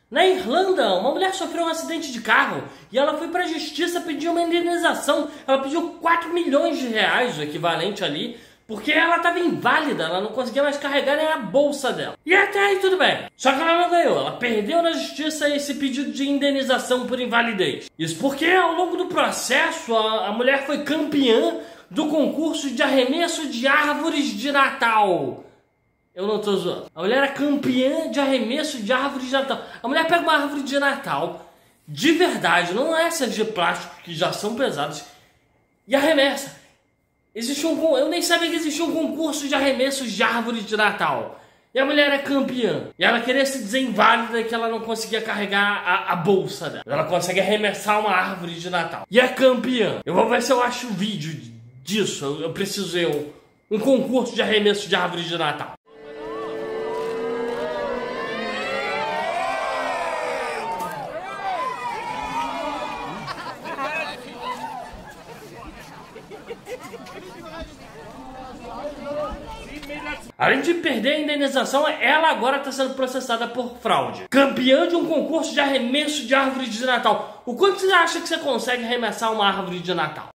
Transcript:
Na Irlanda, uma mulher sofreu um acidente de carro e ela foi para a justiça pedir uma indenização. Ela pediu 4 milhões de reais, o equivalente ali, porque ela estava inválida, ela não conseguia mais carregar nem a bolsa dela. E até aí tudo bem. Só que ela não ganhou, ela perdeu na justiça esse pedido de indenização por invalidez. Isso porque ao longo do processo a mulher foi campeã do concurso de arremesso de árvores de Natal. Eu não tô zoando. A mulher era campeã de arremesso de árvores de Natal. A mulher pega uma árvore de Natal, de verdade, não é essas de plástico que já são pesadas, e arremessa. Eu nem sabia que existia um concurso de arremessos de árvores de Natal. E a mulher é campeã. E ela queria se dizer inválida que ela não conseguia carregar a bolsa dela. Ela consegue arremessar uma árvore de Natal. E é campeã. Eu vou ver se eu acho um vídeo disso. Eu preciso ver um concurso de arremesso de árvores de Natal. Além de perder a indenização, ela agora está sendo processada por fraude. Campeã de um concurso de arremesso de árvores de Natal. O quanto você acha que você consegue arremessar uma árvore de Natal?